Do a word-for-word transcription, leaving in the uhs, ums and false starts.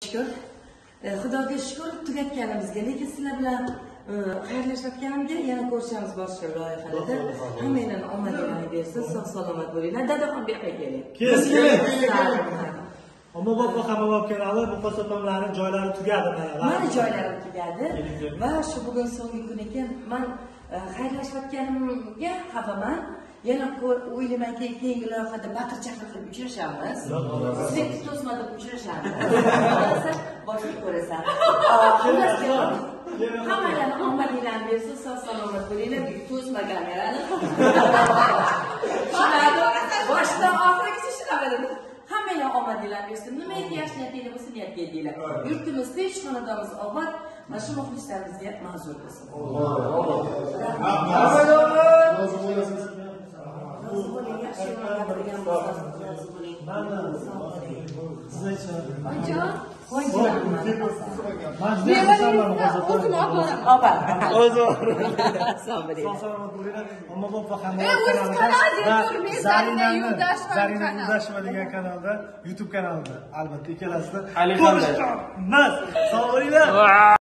shukr. Xudoga shukr tugatganimizga, lekin sizlar bilan xayrlashayotganimga yana ko'rishamiz boshqa loyihalarda. Hammanglarni omadinglarni bersin, sog' salomat bo'linglar. Dadaxon bu yoqqa keling. Keling. Ommabop va Hammabop kanali bu ko'rsatmalarning joylari tugadi. Mana joylari tugadi va shu bugun so'nggi kun ekan. Men xayrlashayotganimga xafaman. Yana o'ylaymanki, keyingi loyihada baqir-chaqir qilib uchrashamiz. Sizga to'smada uchrashamiz. Boshqa ko'rasan. Hammalarni omadinglarni bersin, sog' salomat bo'linglar. To'smagan yarani. Boshdan oxirigacha shunaqa. Hammanglar omadinglarni bersin. Nimaiki yaxshi niyatinglar bo'lsa, niyatga yetinglar. Yurtimiz tinch, xonadonimiz obod, mana shu muxlislarimizga manzur bo'lsin. Ommabop va Hammabop kanalida Zarina Yurdasheva degan kanalda, YouTube kanalida albatta ikkalasida ko'rishamiz. Sog' bo'linglar.